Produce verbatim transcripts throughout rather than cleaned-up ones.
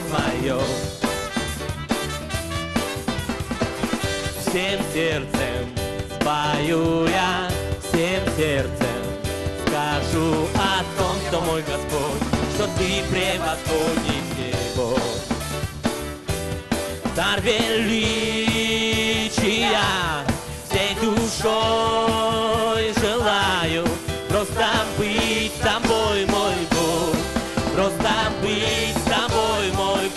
свое. Всем сердцем спою я, всем сердцем скажу о том, что мой Господь, что Ты превосходней всего. Царь величия, всей душой желаю просто быть с Тобой, мой Бог, просто быть с Тобой, мой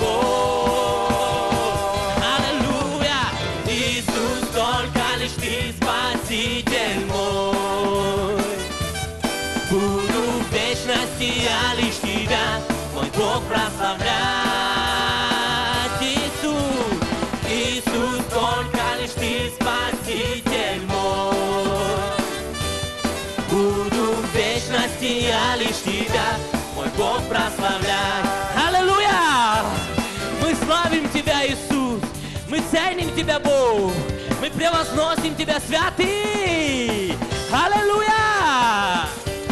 Бог. Аллилуйя, Иисус, только лишь Ты Спаситель мой. Буду в вечности я лишь Тебя, мой Бог, прославлять. Иисус, Иисус, только лишь Ты Спаситель мой. Буду в вечности я лишь Тебя, мой Бог, прославлять. Аллилуйя! Мы славим Тебя, Иисус, мы ценим Тебя, Бог, мы превозносим Тебя, святый. Аллилуйя!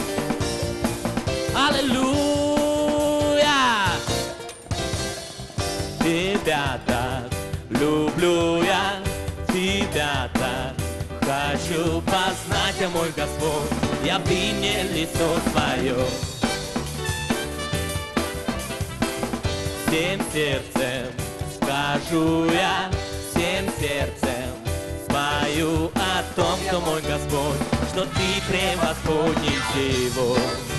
Аллилуйя! Тебя так люблю я, Тебя так хочу познать, я, мой Господь, яви мне лицо Твое. Всем сердцем скажу я, всем сердцем спою о том, что мой Господь, что Ты превосходней всего.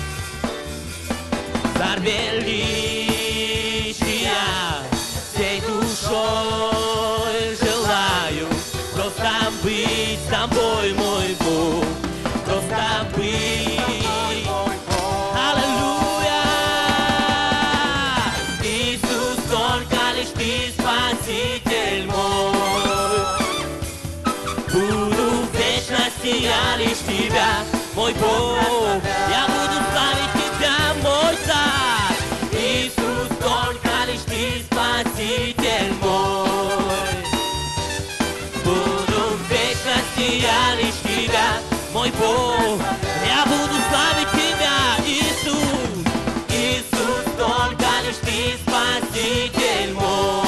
Царь величия, всей душой желаю просто быть с Тобой, мой Бог, просто быть. Аллилуйя! Иисус, только лишь Ты Спаситель мой. Буду в вечности я лишь Тебя, мой Бог, я буду славить Тебя, мой Царь. Иисус, только лишь Ты Спаситель мой. Буду в вечности я лишь Тебя, мой Бог, я буду славить Тебя, Иисус. Иисус, только лишь Ты Спаситель мой.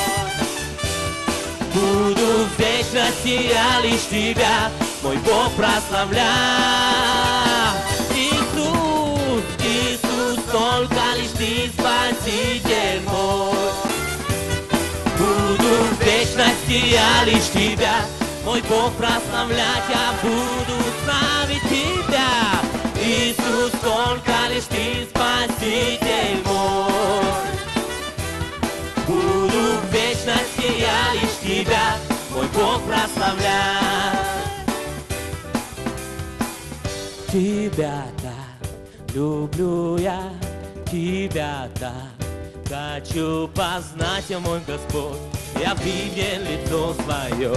Буду в вечности я лишь Тебя, мой Бог, прославлять. Иисус, Иисус, только лишь Ты Спаситель мой. Буду в вечности я лишь Тебя, мой Бог, прославлять. Я буду славить Тебя, Иисус, только лишь Ты Спаситель мой. Буду в вечности я лишь Тебя, мой Бог, прославлять. Тебя так люблю я, Тебя так хочу познать, я, мой Господь, яви мне лицо Свое.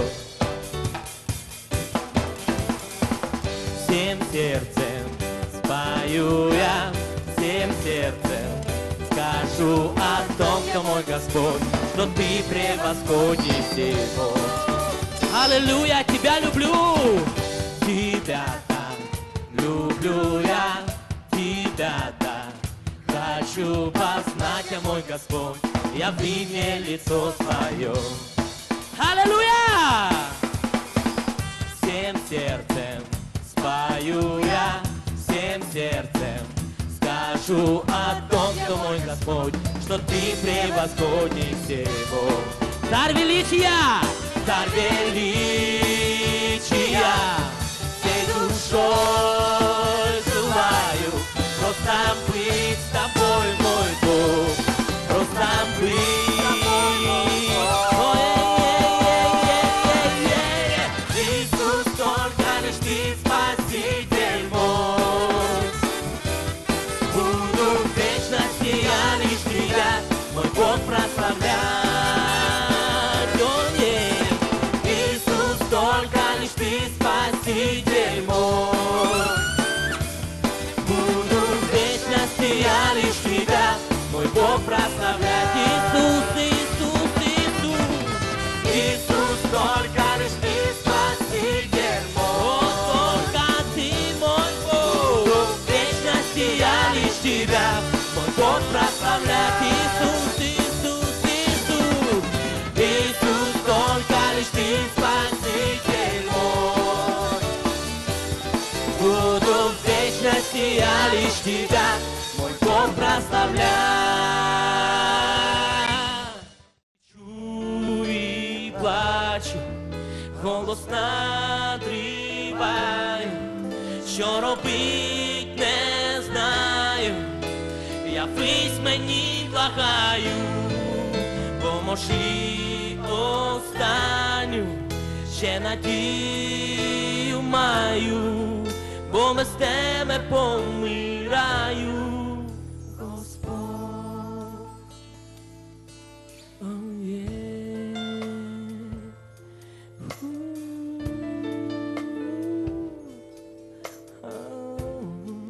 Всем сердцем спою я, всем сердцем скажу о том, что мой Господь, что Ты превосходней всего. Аллилуйя, Тебя люблю, Тебя так люблю я, Тебя так хочу познать, я, мой Господь, яви мне лицо Свое. Аллилуйя! Всем сердцем спою я, всем сердцем скажу о том, что мой Господь, что Ты превосходней всего. Царь величия, Царь величия, всей душой желаю просто быть с Тобой, мой Бог, просто быть. Иисус, только лишь Ты Спаситель мой. Буду в вечности я лишь Тебя, мой Бог, прославлять. О, нет, Иисус, только лишь Ты Спаситель мой. прославляй. Чую і плачу, голос надриваю, що робить не знаю, явись мені, благаю, поможи останню, ще надію маю, бо без тебе помираю, Господь. Oh, yeah. Oh.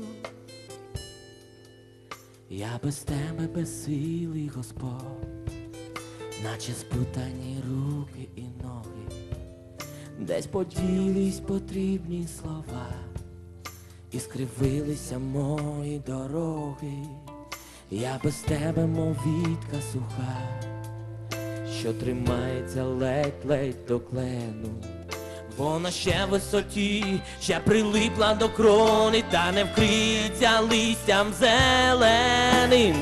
Я без тебе безсилий, Господь, наче спутані руки і ноги, десь поділись потрібні слова, і скривилися мої дороги. Я без тебе, мов вітка суха, що тримається ледь-ледь до клену. Вона ще в висоті, ще прилипла до крони, та не вкриється листям зеленим.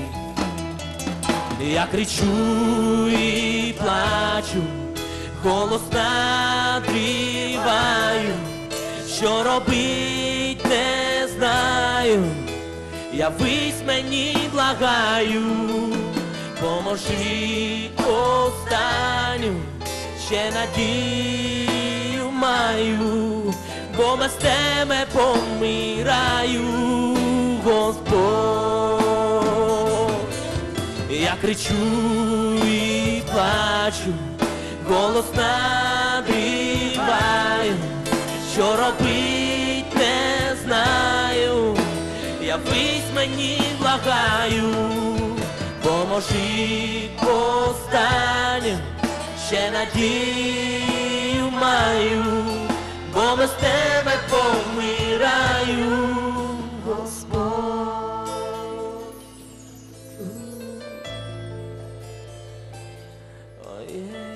Я кричу і плачу, голос надриваю, що робить не знаю, явись мені, благаю, поможи останню, ще надію маю, бо без тебе помираю, Господь. Я кричу і плачу, голос надриваю, що робить не знаю, явись мені, благаю, поможи останню, ще надію маю, бо без тебе помираю, Господь. Oh, yeah.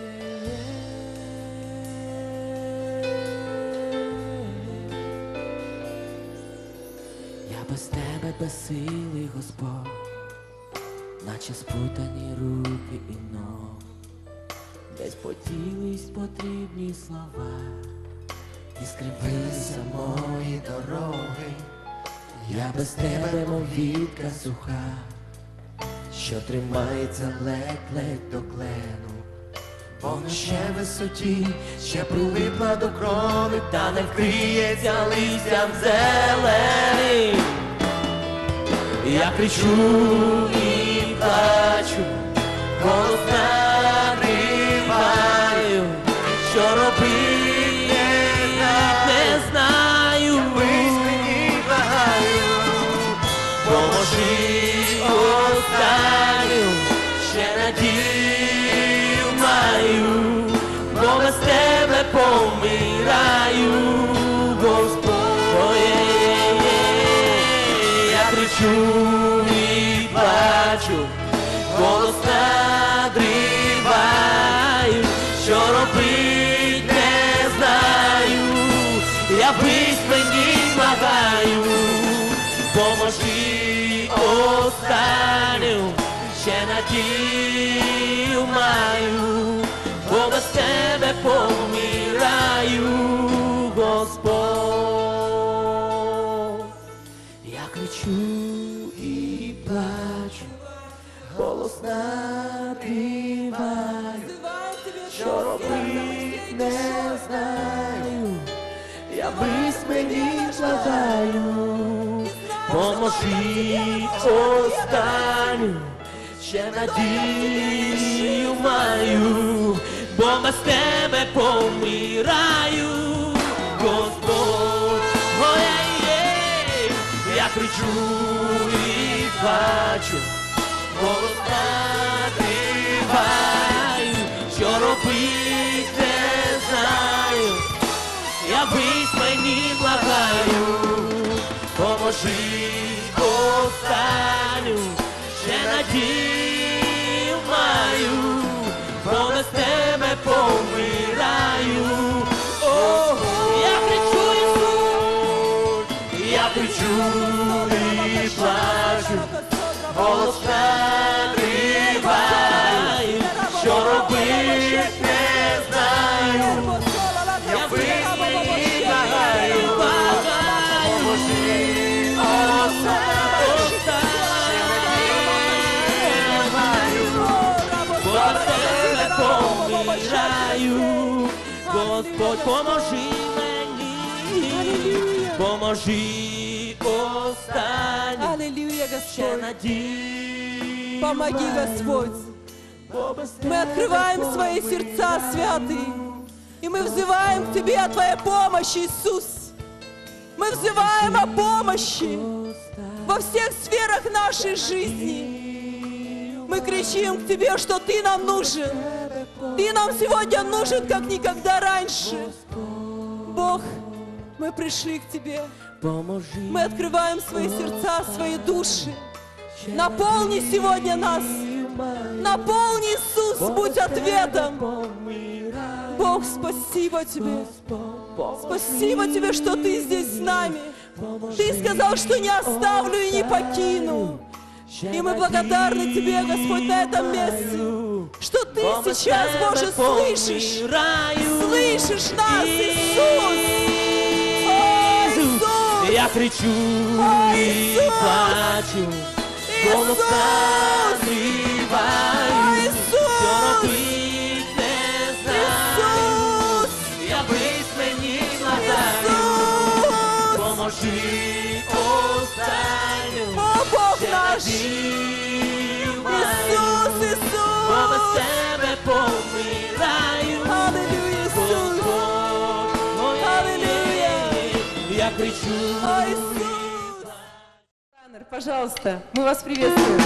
Без тебе безсилий, Господь, наче спутані руки і ноги, десь поділись потрібні слова, і скривилися мої дороги. Я без тебе, мов вітка суха, що тримається ледь-ледь до клену. Вона ще в висоті, ще прилипла до крони, та не вкриється листям зеленим. Я кричу і плачу, голос надриваю, що робить не знаю, явись мені, благаю, поможи останню, ще надію маю, бо без тебе помираю, Господь. Кричу і плачу, голос надриваю, що робить не знаю, явись мені, благаю, поможи останню, ще надію маю, бо без тебе помираю, Господь. Я кричу і плачу, голос надриваю, що робить не знаю, явись мені, благаю, поможи останню, ще надію маю, бо без тебе помираю, Господь. Я кричу і плачу, голос надриваю, що робить не знаю, явись мені, благаю, поможи останню, ще надію маю, бо без тебе помираю. О, я кричу, Ісус, я кричу і плачу, голос надриваю, що робити не знаю, я висмені благаю, поможи, остань, ще надію маю, бо за тебе помираю. Господь, поможи мені, поможи останнім, Аллилуйя, ще Господь. надію Помоги, Господь. Мы открываем свои сердца, святые, и мы взываем к Тебе о Твоей помощи, Иисус. Мы взываем о помощи во всех сферах нашей жизни. Мы кричим к Тебе, что Ты нам нужен. Ты нам сегодня нужен, как никогда раньше. Бог, мы пришли к Тебе. Мы открываем свои сердца, свои души. Наполни сегодня нас. Наполни, Иисус, будь ответом. Бог, спасибо Тебе. Спасибо Тебе, что Ты здесь с нами. Ты сказал, что не оставлю и не покину. И мы благодарны Тебе, Господь, на этом месте, что Ты сейчас, Боже, слышишь. Слышишь нас, Иисус. О, Иисус. Я кричу и плачу, голос надриваю, що робити не знаю, я висмені благаю, поможи останню, О, Бог ще наш. надію маю, Иисус, Иисус. бо без тебе помираю. Аллилуйя, Иисус. Аллилуйя. Я кричу. О, Иисус. Пожалуйста, мы вас приветствуем.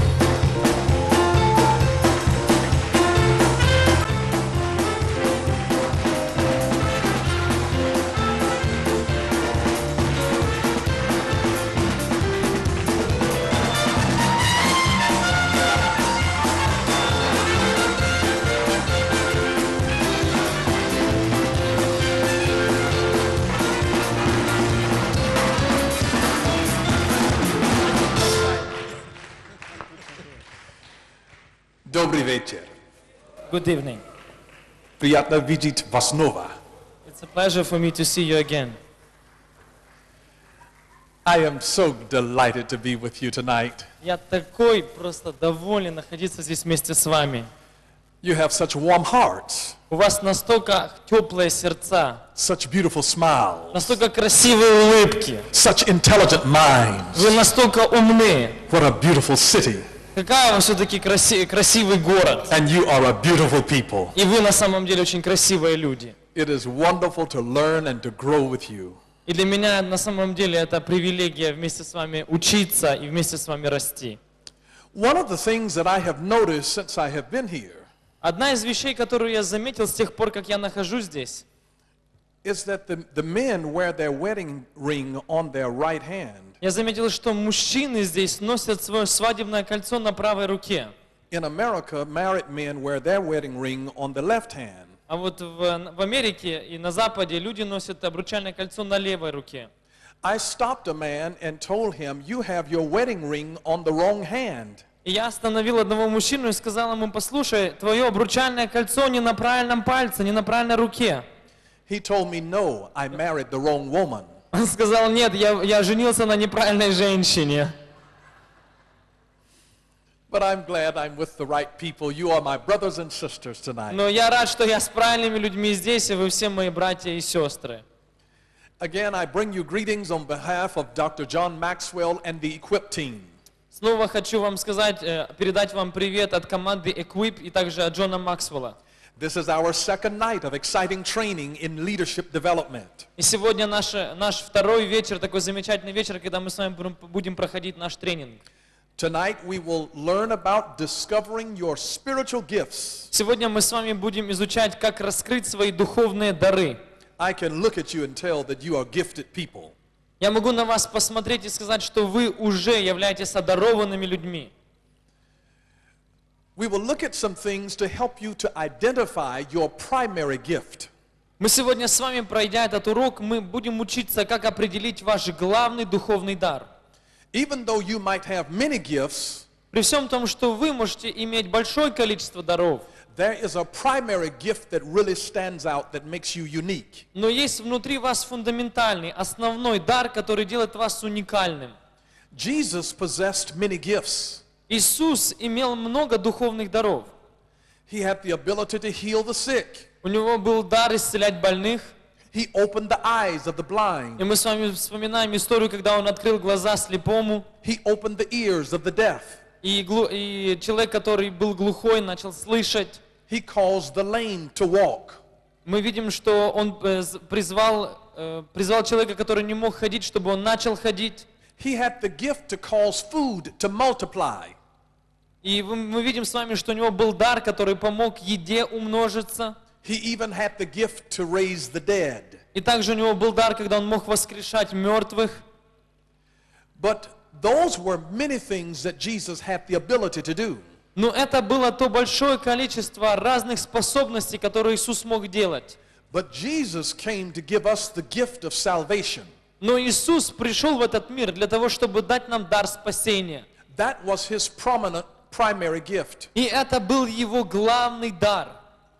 Добрый вечер. Good evening. Приятно видеть вас снова. It's a pleasure for me to see you again. I am so delighted to be with you tonight. Я такой просто доволен находиться здесь вместе с вами. You have such warm hearts, У вас настолько теплые сердца, such beautiful smiles, настолько красивые улыбки. such intelligent minds. Вы настолько умны. What a beautiful city. Какая вы все-таки краси- красивый город. And you are a beautiful people. И вы на самом деле очень красивые люди. It is wonderful to learn and to grow with you. И для меня на самом деле это привилегия вместе с вами учиться и вместе с вами расти. One of the things that I have noticed since I have been here Одна из вещей, которую я заметил с тех пор, как я нахожусь здесь, is that the, the men wear their wedding ring on their right hand. я заметил, что мужчины здесь носят свое свадебное кольцо на правой руке. In America, married men wear their wedding ring on the left hand. А вот в, в Америке и на Западе люди носят обручальное кольцо на левой руке. I stopped a man and told him, you have your wedding ring on the wrong hand. И я остановил одного мужчину и сказал ему: послушай, твое обручальное кольцо не на правильном пальце, не на правильной руке. He told me, no, I married the wrong woman. Он сказал: нет, я, я женился на неправильной женщине. But I'm glad I'm with the right people. You are my brothers and sisters tonight. Но я рад, что я с правильными людьми здесь, и вы все мои братья и сестры. Again, I bring you greetings on behalf of Doctor John Maxwell and the Equip team. Снова хочу вам сказать, э, передать вам привет от команды Equip и также от Джона Максвелла. This is our second night of exciting training in leadership development. И сегодня наш, наш второй вечер, такой замечательный вечер, когда мы с вами будем- будем проходить наш тренинг. Tonight we will learn about discovering your spiritual gifts. Сегодня мы с вами будем изучать, как раскрыть свои духовные дары. I can look at you and tell that you are gifted people. Я могу на вас посмотреть и сказать, что вы уже являетесь одарованными людьми. We will look at some things to help you to identify your primary gift. Мы сегодня с вами, пройдя этот урок, мы будем учиться, как определить ваш главный духовный дар. Even though you might have many gifts, При всем том, что вы можете иметь большое количество даров, there is a primary gift that really stands out that makes you unique. но есть внутри вас фундаментальный, основной дар, который делает вас уникальным. Jesus possessed many gifts. Иисус имел много духовных даров. He had the ability to heal the sick. У него был дар исцелять больных. He opened the eyes of the blind. И мы с вами вспоминаем историю, когда он открыл глаза слепому. He opened the ears of the deaf. И, глу... и человек, который был глухой, начал слышать. He caused the lame to walk. Мы видим, что он э, призвал, э, призвал человека, который не мог ходить, чтобы он начал ходить. He had the gift to cause food to multiply. И мы видим с вами, что у него был дар, который помог еде умножиться. He even had the gift to raise the dead. И также у него был дар, когда он мог воскрешать мертвых. But those were many things that Jesus had the ability to do. Но это было то большое количество разных способностей, которые Иисус мог делать. But Jesus came to give us the gift of salvation. Но Иисус пришел в этот мир для того, чтобы дать нам дар спасения. That was his prominent primary gift. И это был его главный дар.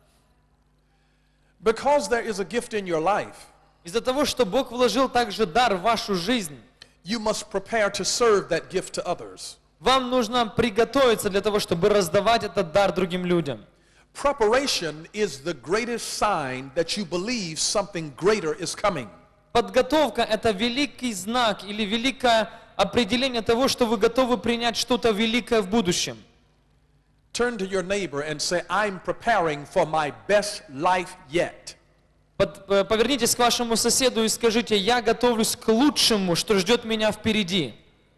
Because there is a gift in your life, Из-за того, что Бог вложил также дар в вашу жизнь, you must prepare to serve that gift to others. вам нужно приготовиться для того, чтобы раздавать этот дар другим людям. Preparation is the greatest sign that you believe something greater is coming. Подготовка – это великий знак или великое определение того, что вы готовы принять что-то великое в будущем. Turn to your neighbor and say, I'm preparing for my best life yet. Под- э, Повернитесь к вашему соседу и скажите: я готовлюсь к лучшему, что ждет меня впереди.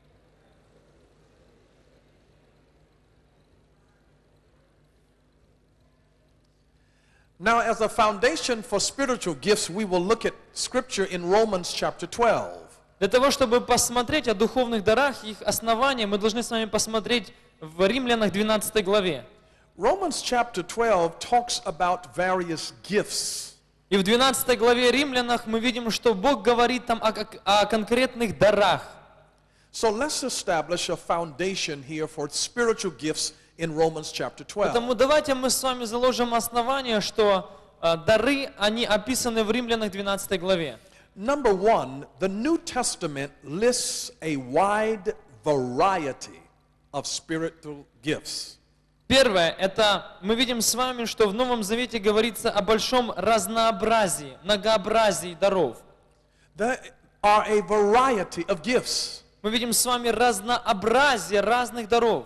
Now, as a foundation for spiritual gifts, we will look at scripture in Romans chapter twelve. Для того, чтобы посмотреть о духовных дарах и их основании, мы должны с вами посмотреть в Римлянах двенадцатой главе. Romans chapter twelve talks about various gifts. И в двенадцатой главе Римлянах мы видим, что Бог говорит там о, кон- о конкретных дарах. So let's establish a foundation here for spiritual gifts in Romans chapter twelve. Поэтому давайте мы с вами заложим основание, что э, дары, они описаны в Римлянах двенадцатой главе. Number one, the New Testament lists a wide variety of spiritual gifts. Первое, это мы видим с вами, что в Новом Завете говорится о большом разнообразии, многообразии даров. There are a variety of gifts. Мы видим с вами разнообразие разных даров.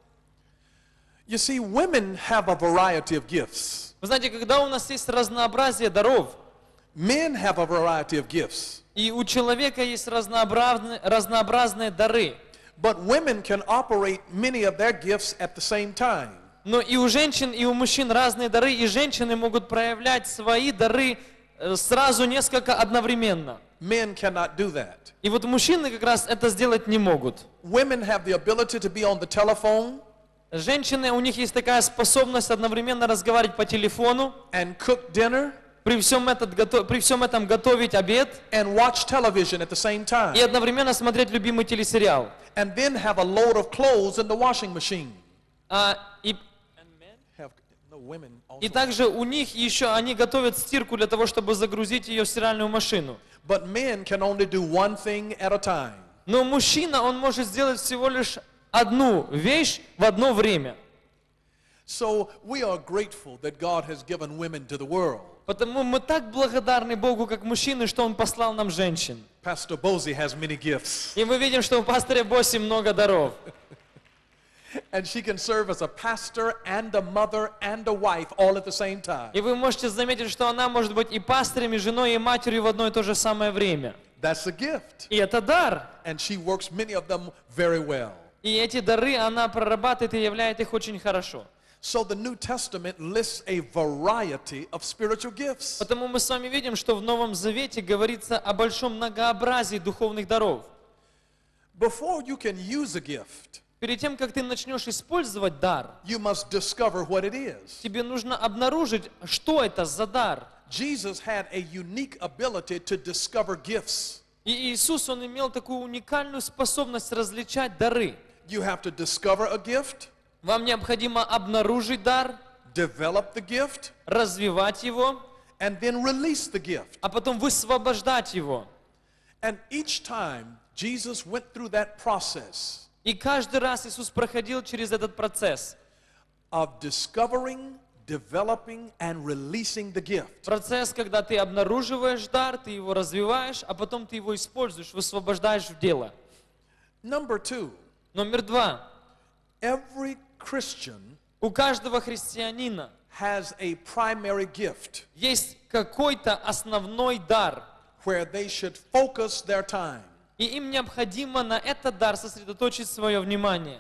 You see, women have a variety of gifts. Вы знаете, когда у нас есть разнообразие даров, Men have a variety of gifts. и у человека есть разнообразные, разнообразные дары, But women can operate many of their gifts at the same time. но и у женщин, и у мужчин разные дары, и женщины могут проявлять свои дары э, сразу несколько одновременно. Men cannot do that. И вот мужчины как раз это сделать не могут. Women have the ability to be on the telephone Женщины, у них есть такая способность одновременно разговаривать по телефону, and cook dinner при всем, этот, гото- при всем этом готовить обед and watch television at the same и time. одновременно смотреть любимый телесериал. And then have a load of clothes in the washing machine. А, и, Have, no, women also. и также у них еще, они готовят стирку для того, чтобы загрузить ее в стиральную машину. But men can only do one thing at a time. Но мужчина, он может сделать всего лишь одну вещь в одно время. So we are grateful that God has given women to the world. Потому мы так благодарны Богу, как мужчины, что Он послал нам женщин. Pastor Bozie has many gifts. И мы видим, что у пастыря Боси много даров. And she can serve as a pastor and a mother and a wife all at the same time. И вы можете заметить, что она может быть и пастырем, и женой, и матерью в одно и то же самое время. That's a gift. И это дар. And she works many of them very well. И эти дары она прорабатывает и являет их очень хорошо. So the New Testament lists a variety of spiritual gifts. Потому мы с вами видим, что в Новом Завете говорится о большом многообразии духовных даров. Before you can use a gift, Перед тем, как ты начнешь использовать дар, you must discover what it is. тебе нужно обнаружить, что это за дар. Jesus had a unique ability to discover gifts. И Иисус, Он имел такую уникальную способность различать дары. You have to discover a gift, Вам необходимо обнаружить дар, develop the gift, развивать его, and then release the gift. а потом высвобождать его. And each time Jesus went through that process И каждый раз Иисус проходил через этот процесс. of discovering, developing, and releasing the gift. Процесс, когда ты обнаруживаешь дар, ты его развиваешь, а потом ты его используешь, высвобождаешь в дело. Number two, Номер два. every Christian У каждого христианина has a primary gift есть какой-то основной дар, where they should focus their time. и им необходимо на этот дар сосредоточить свое внимание.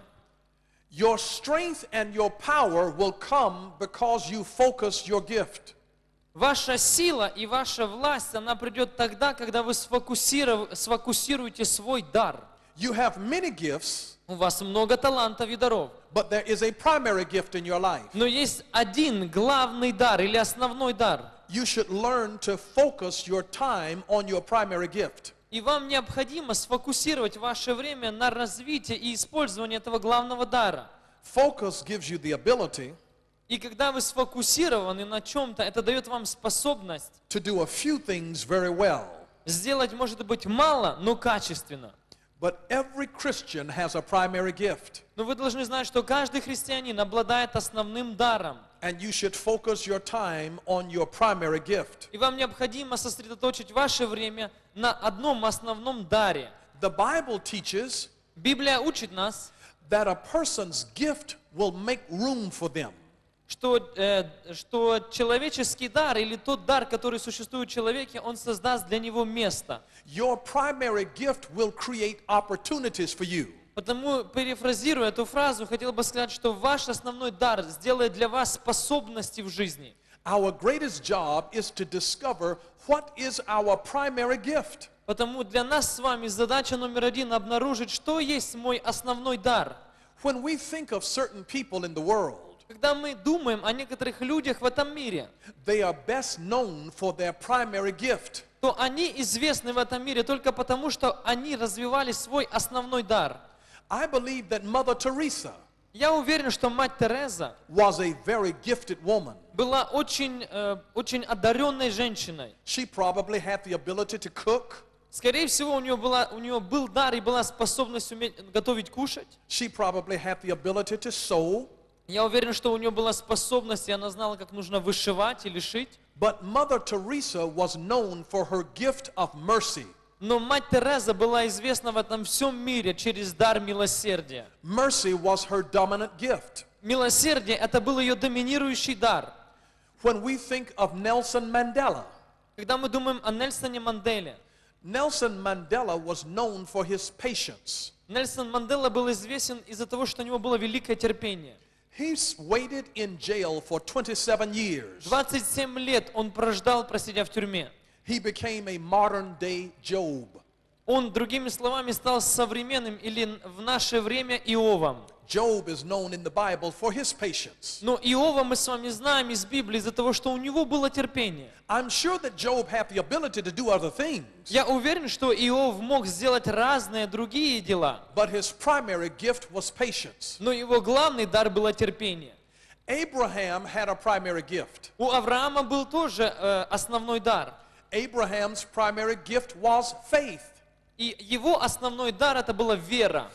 Your strength and your power will come because you focus your gift. Ваша сила и ваша власть, она придет тогда, когда вы сфокусиров- сфокусируете свой дар. You have many gifts, У вас много талантов и даров, but there is a primary gift in your life. но есть один главный дар или основной дар. You should learn to focus your time on your primary gift. И вам необходимо сфокусировать ваше время на развитие и использование этого главного дара. Focus gives you the ability И когда вы сфокусированы на чем-то, это дает вам способность to do a few things very well. сделать, может быть, мало, но качественно. But every Christian has a primary gift, Но вы должны знать, что каждый христианин обладает основным даром. and you should focus your time on your primary gift. И вам необходимо сосредоточить ваше время на одном основном даре. The Bible teaches Библия учит нас, that a person's gift will make room for them. что, э, что человеческий дар или тот дар, который существует в человеке, он создаст для него место. Your primary gift will create opportunities for you. Потому, перефразируя эту фразу, хотел бы сказать, что ваш основной дар сделает для вас способности в жизни. Our greatest job is to discover what is our primary gift. Потому для нас с вами задача номер один — обнаружить, что есть мой основной дар. When we think of certain people in the world, Когда мы думаем о некоторых людях в этом мире, they are best known for their primary gift. то они известны в этом мире только потому, что они развивали свой основной дар. I believe that Mother Teresa Я уверен, что мать Тереза was a very gifted woman. была очень, э, очень одаренной женщиной. She probably had the ability to cook. Скорее всего, у нее, была, у нее был дар и была способность уметь готовить, кушать. She probably had the ability to sew. Я уверен, что у нее была способность, и она знала, как нужно вышивать или шить. But Mother Teresa was known for her gift of mercy. Но мать Тереза была известна в этом всем мире через дар милосердия. Mercy was her dominant gift. Милосердие — это был ее доминирующий дар. When we think of Nelson Mandela, Когда мы думаем о Нельсоне Манделе, Nelson Mandela was known for his patience. Нельсон Мандела был известен из-за того, что у него было великое терпение. He waited in jail for twenty-seven years. двадцать семь лет он прождал, просидя в тюрьме. He became a modern-day Job. Он, другими словами, стал современным или в наше время Иовом. Job is known in the Bible for his patience. Но Иова мы с вами знаем из Библии из-за того, что у него было терпение. I'm sure that Job had the ability to do other things, Я уверен, что Иов мог сделать разные другие дела, but his primary gift was patience. но его главный дар было терпение. Abraham had a primary gift. У Авраама был тоже э, основной дар. Abraham's primary gift was faith. И его основной дар — это была вера.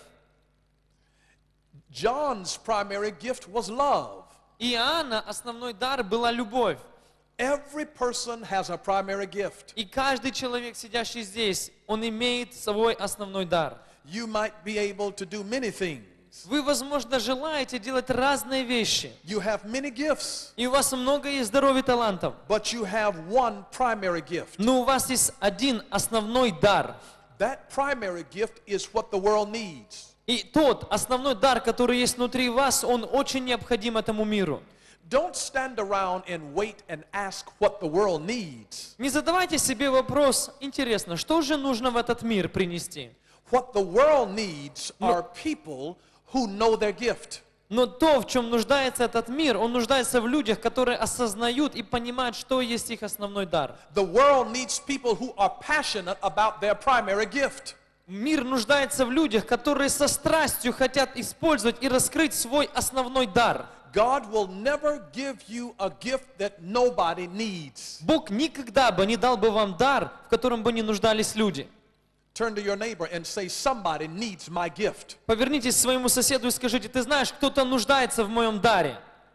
John's primary gift was love. Иоанна основной дар была любовь. Every person has a primary gift. И каждый человек, сидящий здесь, он имеет свой основной дар. You might be able to do many things. Вы, возможно, желаете делать разные вещи. You have many gifts, И у вас много есть здоровья и талантов. but you have one primary gift. Но у вас есть один основной дар. That primary gift is what the world needs. И тот основной дар, который есть внутри вас, он очень необходим этому миру. Don't stand around and wait and ask what the world needs. Не задавайте себе вопрос, интересно, что же нужно в этот мир принести? What the world needs are people who know their gift. Но то, в чем нуждается этот мир, он нуждается в людях, которые осознают и понимают, что есть их основной дар. The world needs people who are passionate about their primary gift. Мир нуждается в людях, которые со страстью хотят использовать и раскрыть свой основной дар. God will never give you a gift that nobody needs. Бог никогда бы не дал бы вам дар, в котором бы не нуждались люди. Turn to your neighbor and say, somebody needs my gift. Повернитесь к своему соседу и скажите: ты знаешь, кто-то нуждается в моем даре.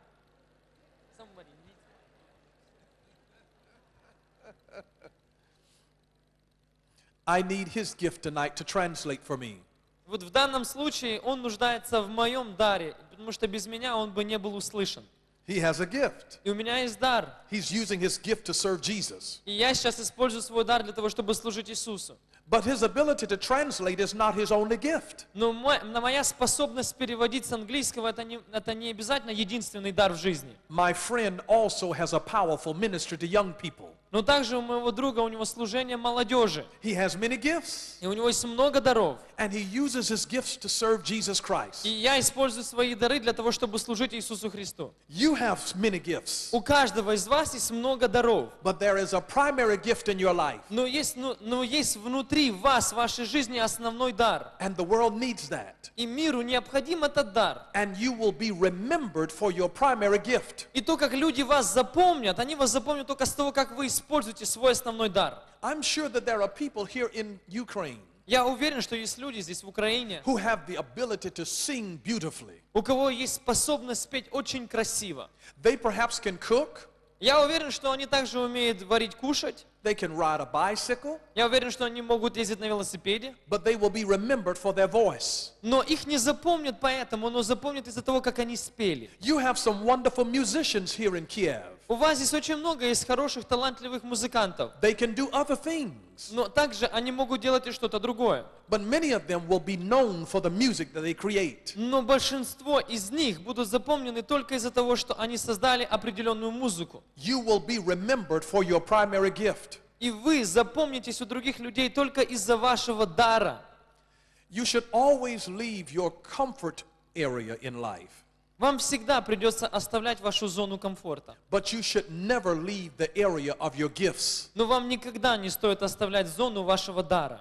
I need his gift tonight to translate for me. Вот в данном случае он нуждается в моем даре, потому что без меня он бы не был услышан. He has a gift. И у меня есть дар. He's using his gift to serve Jesus. И я сейчас использую свой дар для того, чтобы служить Иисусу. But his ability to translate is not his only gift. Но мой- на моя способность переводить с английского, это не, это не обязательно единственный дар в жизни. My friend also has a powerful ministry to young people. Но также у моего друга, у него служение молодежи. He has many gifts, И у него есть много даров. and he uses his gifts to serve Jesus И Christ. я использую свои дары для того, чтобы служить Иисусу Христу. You have many gifts, У каждого из вас есть много даров. but there is a primary gift in your life, Но есть, ну, но есть внутри вас, в вашей жизни основной дар. and the world needs that. И миру необходим этот дар. And you will be remembered for your primary gift. И то, как люди вас запомнят, они вас запомнят только с того, как вы используете свой основной дар. I'm sure that there are people here in Ukraine Я уверен, что есть люди здесь, в Украине, who have the ability to sing beautifully. у кого есть способность спеть очень красиво. They perhaps can cook, Я уверен, что они также умеют варить, кушать. they can ride a bicycle, Я уверен, что они могут ездить на велосипеде. but they will be remembered for their voice. Но их не запомнят поэтому, но запомнят из-за того, как они спели. You have some wonderful musicians here in Kiev. У вас здесь очень много есть хороших, талантливых музыкантов. They can do other things, Но также они могут делать и что-то другое. but many of them will be known for the music that they create. Но большинство из них будут запомнены только из-за того, что они создали определенную музыку. You will be remembered for your primary gift. И вы запомнитесь у других людей только из-за вашего дара. You should always leave your comfort area in life, Вам всегда придется оставлять вашу зону комфорта. but you should never leave the area of your gifts. Но вам никогда не стоит оставлять зону вашего дара.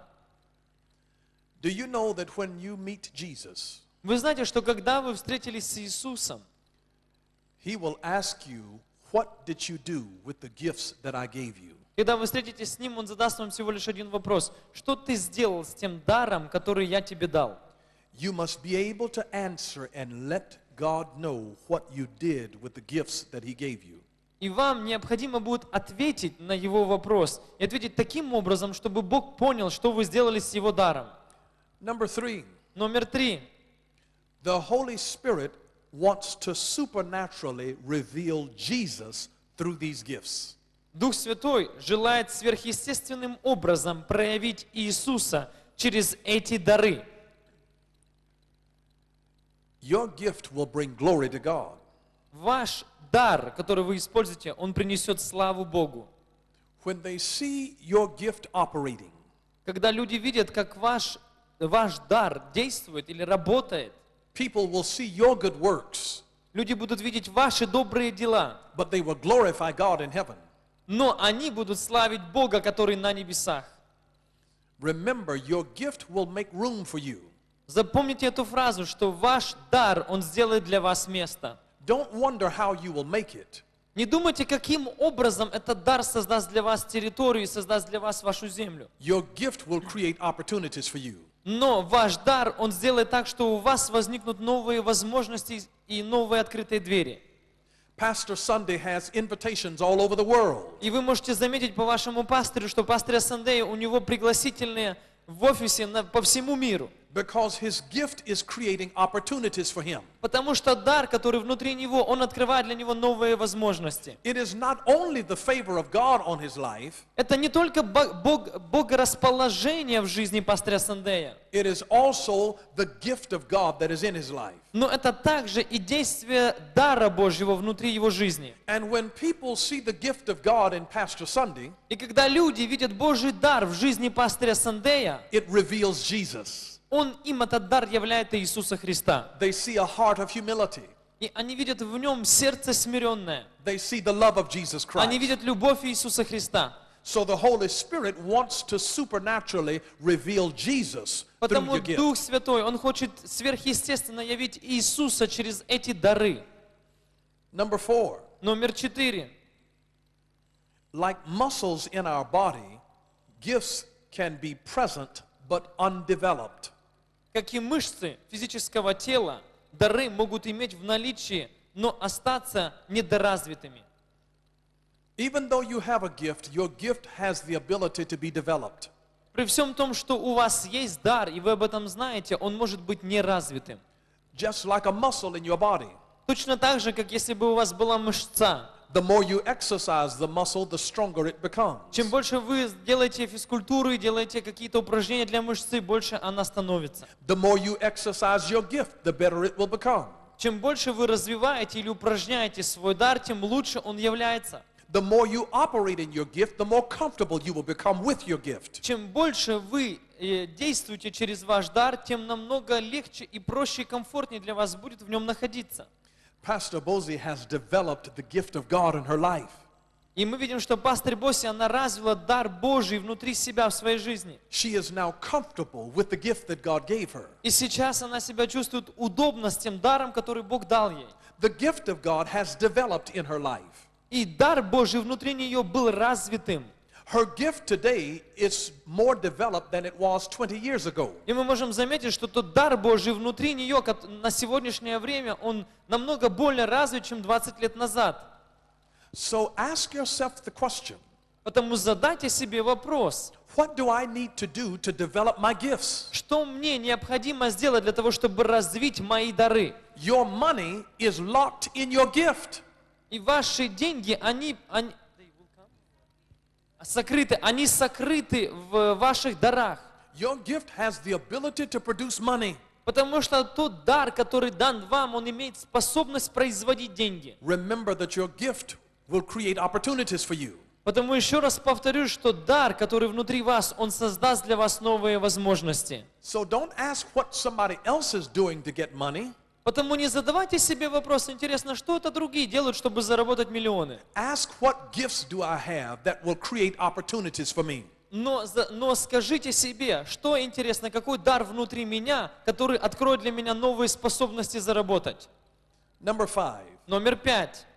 Do you know that when you meet Jesus, Вы знаете, что когда вы встретились с Иисусом, he will ask you, what did you do with the gifts that I gave you? когда вы встретитесь с Ним, Он задаст вам всего лишь один вопрос. Что ты сделал с тем даром, который я тебе дал? You must be able to answer and let God know what you did with the gifts that he gave you. И вам необходимо будет ответить на Его вопрос. И ответить таким образом, чтобы Бог понял, что вы сделали с Его даром. Number three, Номер три. the Holy Spirit wants to supernaturally reveal Jesus through these gifts. Дух Святой желает сверхъестественным образом проявить Иисуса через эти дары. Your gift will bring glory to God. Ваш дар, который вы используете, он принесет славу Богу. When they see your gift operating, Когда люди видят, как ваш, ваш дар действует или работает, people will see your good works, люди будут видеть ваши добрые дела, but they will glorify God in heaven. но они будут славить Бога, который на небесах. Remember, your gift will make room for you. Запомните эту фразу, что ваш дар, он сделает для вас место. Don't wonder how you will make it. Не думайте, каким образом этот дар создаст для вас территорию и создаст для вас вашу землю. Your gift will create opportunities for you. Но ваш дар, он сделает так, что у вас возникнут новые возможности и новые открытые двери. Pastor Sunday has invitations all over the world. И вы можете заметить по вашему пастырю, что пастыря Сандея, у него пригласительные в офисе на, по всему миру. Because his gift is creating opportunities for him. Потому что дар, который внутри него, он открывает для него новые возможности. It is not only the favor of God on his life, Это не только бог, бог, богорасположение в жизни пастыря Сандея, it is also the gift of God that is in his life. но это также и действие дара Божьего внутри его жизни. And when people see the gift of God in Pastor Sunday, И когда люди видят Божий дар в жизни пастыря Сандея, it reveals Jesus. он им этот дар являет Иисуса Христа. They see a heart of humility. И они видят в нем сердце смиренное. They see the love of Jesus Они Christ. видят любовь Иисуса Христа. So the Holy Spirit wants to supernaturally reveal Jesus through Потому your gift. Дух Святой, Он хочет сверхъестественно явить Иисуса через эти дары. Number four, Номер четыре. like muscles in our body, gifts can be present but undeveloped. Как и мышцы физического тела, дары могут иметь в наличии, но остаться недоразвитыми. Even though you have a gift, your gift has the ability to be developed. При всем том, что у вас есть дар, и вы об этом знаете, он может быть неразвитым. Just like a muscle in your body. Точно так же, как если бы у вас была мышца. The more you exercise the muscle, the stronger it becomes. Чем больше вы делаете физкультуру и делаете какие-то упражнения для мышцы, больше она становится. The more you exercise your gift, the better it will become. Чем больше вы развиваете или упражняете свой дар, тем лучше он является. The more you operate in your gift, the more comfortable you will become with your gift. Чем больше вы э, действуете через ваш дар, тем намного легче и проще и комфортнее для вас будет в нем находиться. Pastor Bozie has developed the gift of God in her life. И мы видим, что пастор Боси, она развила дар Божий внутри себя в своей жизни. She is now comfortable with the gift that God gave her. И сейчас она себя чувствует удобно с тем даром, который Бог дал ей. The gift of God has developed in her life. И дар Божий внутри нее был развитым. Her gift today is more developed than it was twenty years ago. И мы можем заметить, что тот дар Божий внутри нее на сегодняшнее время, он намного более развит, чем двадцать лет назад. So ask yourself the question, Потому задайте себе вопрос, what do I need to do to develop my gifts? что мне необходимо сделать для того, чтобы развить мои дары? Your money is locked in your gift. И ваши деньги, они, они сокрыты, они сокрыты в ваших дарах. Your gift has the ability to produce money. Потому что тот дар, который дан вам, он имеет способность производить деньги. Remember that your gift will create opportunities for you. Потому еще раз повторю, что дар, который внутри вас, он создаст для вас новые возможности. So don't ask what somebody else is doing to get money. Потому не задавайте себе вопрос, интересно, что это другие делают, чтобы заработать миллионы. Ask what gifts do I have that will create opportunities for me. Но, за- но скажите себе, что интересно, какой дар внутри меня, который откроет для меня новые способности заработать. Number five. Номер пять.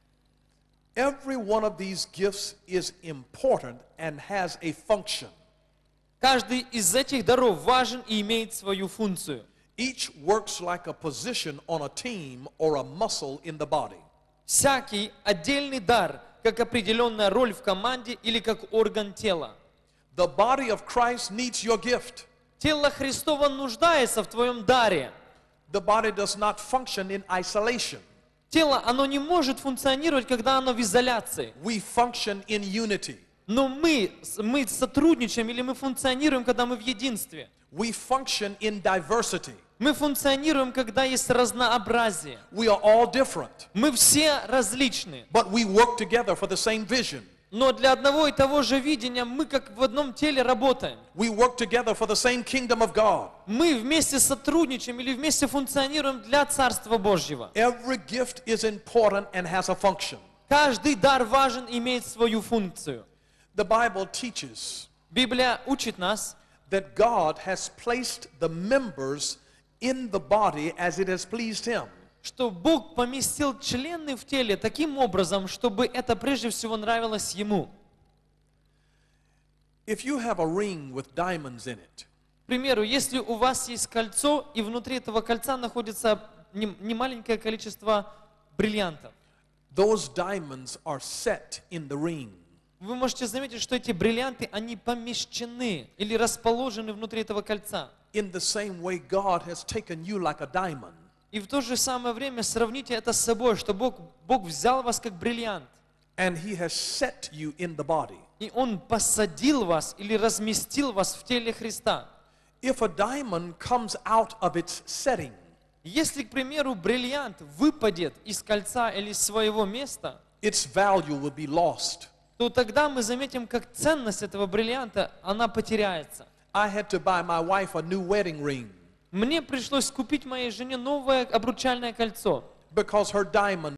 Every one of these gifts is important and has a function. Каждый из этих даров важен и имеет свою функцию. Each works like a position on a team or a muscle in the body. Всякий отдельный дар, как определенная роль в команде или как орган тела. The body of Christ needs your gift. Тело Христово нуждается в твоем даре. The body does not function in isolation. Тело, оно не может функционировать, когда оно в изоляции. We function in unity. Но мы, мы сотрудничаем или мы функционируем, когда мы в единстве. We function in diversity. Мы функционируем, когда есть разнообразие. We are all different, Мы все различны. but we work together for the same vision. Но для одного и того же видения мы как в одном теле работаем. We work together for the same kingdom of God. Мы вместе сотрудничаем или вместе функционируем для Царства Божьего. Every gift is important and has a function. Каждый дар важен и имеет свою функцию. The Bible teaches Библия учит нас, that God has placed the members in the body as it has pleased Him. что Бог поместил члены в теле таким образом, чтобы это прежде всего нравилось Ему. If you have a ring with diamonds in it, К примеру, если у вас есть кольцо, и внутри этого кольца находится не- немаленькое количество бриллиантов, those diamonds are set in the ring. вы можете заметить, что эти бриллианты, они помещены или расположены внутри этого кольца. In the same way, God has taken you like a diamond. И в то же самое время сравните это с собой, что Бог, Бог взял вас как бриллиант, And He has set you in the body. и Он посадил вас или разместил вас в теле Христа. If a diamond comes out of its setting, Если, к примеру, бриллиант выпадет из кольца или из своего места, its value will be lost. то тогда мы заметим, как ценность этого бриллианта, она потеряется. I had to buy my wife a new wedding ring Мне пришлось купить моей жене новое обручальное кольцо, because her diamond